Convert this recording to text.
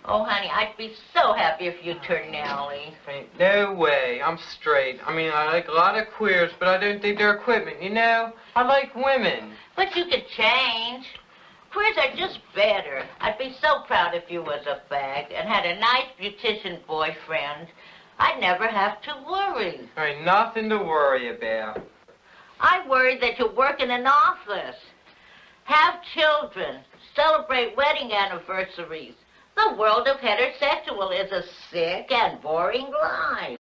Oh, honey, I'd be so happy if you turned Nellie. Ain't no way. I'm straight. I mean, I like a lot of queers, but I don't think they're equipment, you know? I like women. But you could change. Queers are just better. I'd be so proud if you was a fag and had a nice beautician boyfriend. I'd never have to worry. There ain't nothing to worry about. I worry that you work in an office, have children, celebrate wedding anniversaries. The world of heterosexual is a sick and boring life.